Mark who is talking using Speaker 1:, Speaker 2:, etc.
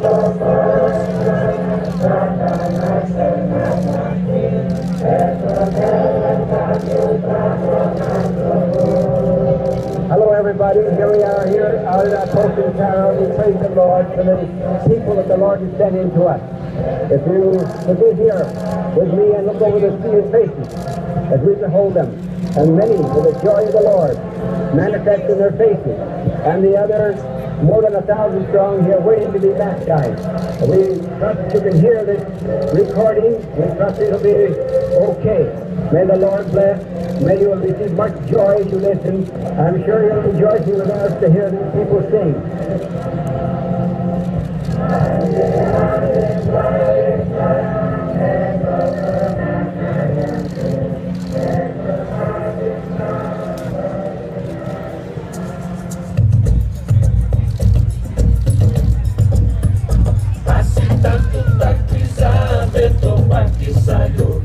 Speaker 1: Hello everybody, here we are here out at Posting Town. We praise the Lord for the people that the Lord has sent into us. If you would be here with me and look over the sea of faces as we behold them, and many with the joy of the Lord manifest in their faces, and the others more than 1,000 strong here waiting to be baptized. We trust you can hear this recording. We trust it'll be okay. May the Lord bless. May you will receive much joy as you listen. I'm sure you'll rejoice with us to hear these people sing.
Speaker 2: Tanto tá pisado, tô aqui saiu.